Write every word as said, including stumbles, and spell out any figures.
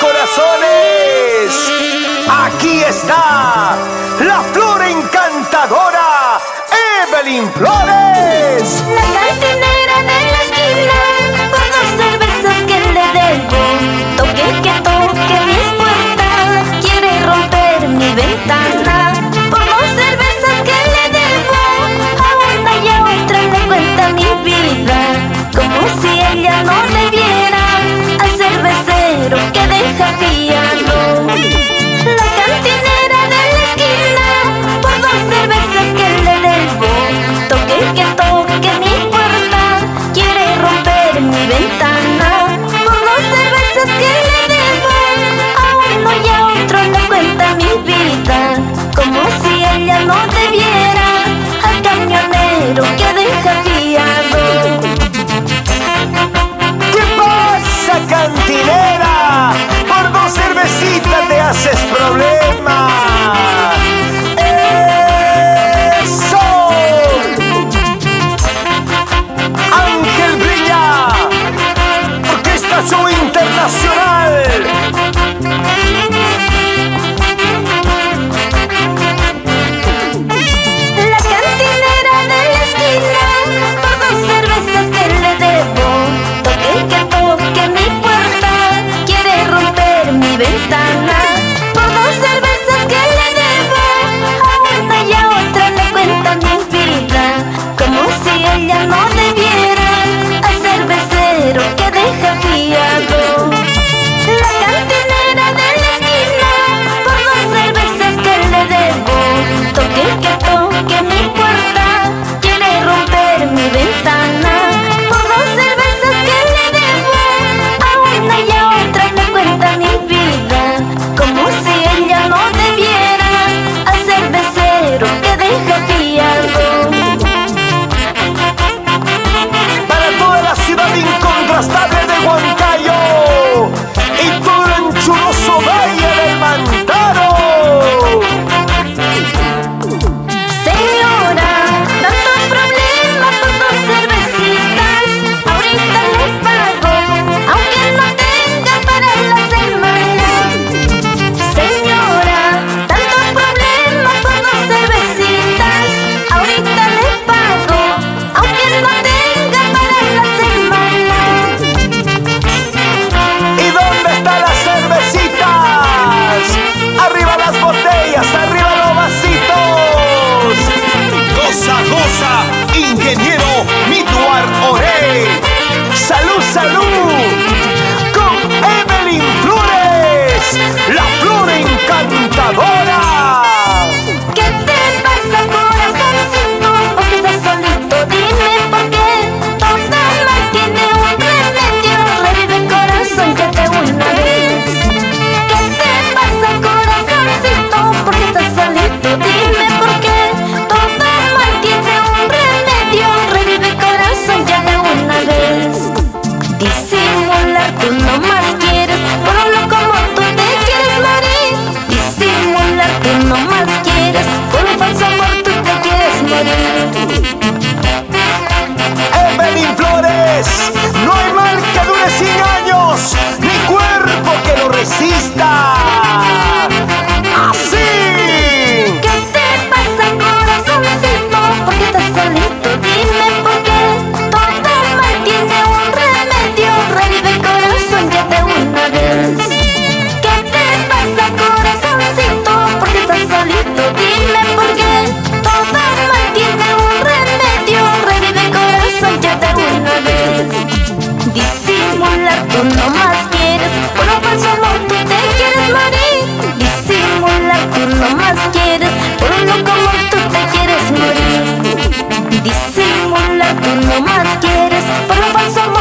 corazones. Aquí está la flor encantadora, Evelyn Flores. La cantinera de la esquina, por dos cervezas que le debo. Toque que toque mi puerta, quiere romper mi ventana. Por dos cervezas que le debo, a una y a otra le cuenta mi vida, como si ella no le viera al cervecero que deja fiado. La cantinera de la esquina, por dos cervezas que le debo. Toque que toque mi puerta, quiere romper mi ventana. Por dos cervezas que le debo, a uno y a otro le cuenta mi vida, como si ella no debiera al camionero que deja fiado. ¿Qué pasa, cantinera? Por dos cervecitas te haces problema. ¡Eso! Ángel Brilla, Orquesta Show Internacional. La cantinera de la esquina, por dos cervezas que le debo. Toque que toque mi puerta, quiere romper mi ventana. Por dos cervezas que le debo, a una y a otra le cuenta mi vida, como si ella no debiera al cervecero que deja fiado. La cantinera de la esquina, por dos cervezas que le debo. Toque que toque mi puerta, quiere romper mi ventana. Por dos cervezas que le debo, a una y a otra le cuenta mi vida, como si ella no debiera al cervecero que deja fiado. Para toda la ciudad incontrastable de Huancayo y todo el anchuroso valle del Mantaro. Señora, tanto problema por dos cervecitas, ahorita le pago, aunque no tenga para la semana. Señora, tanto problema por dos cervecitas, ahorita le pago, aunque no tenga para la semana. ¿Y dónde están las cervecitas? Arriba las botellas, arriba los vasitos. Goza, goza, ingeniero Midwar Oré. Salud, salud, con Evelyn Flores, la flor encantadora. ¿Qué te pasa, corazoncito? ¿Por qué estás solito? Dime por qué. Toda mal tiene un remedio, revive corazón que te una vez. ¿Qué te pasa, corazoncito? ¿Por qué estás solito? Dime por qué. Toda mal tiene un remedio, revive corazón ya de una vez. Disimular tú no más quieres, por lo como tú te quieres morir. Disimular tú no más quieres, por un falso amor tú te quieres morir. Evelyn Flores, no hay mal que dure cien años, ni cuerpo que lo resista. Así. ¿Qué te pasa, corazoncito? ¿Por qué estás solito? Dime por qué. Todo mal tiene un remedio, revive corazón ya de una vez. ¿Qué te pasa, corazoncito? ¿Por qué estás solito? Dime por qué. Todo mal tiene un remedio, revive corazón ya de una vez. Disimular tú no más quieres, por un falso amor tú te quieres morir. Disimular tú no más quieres, por un loco amor tú te quieres morir. Disimular tú no más quieres, por un falso amor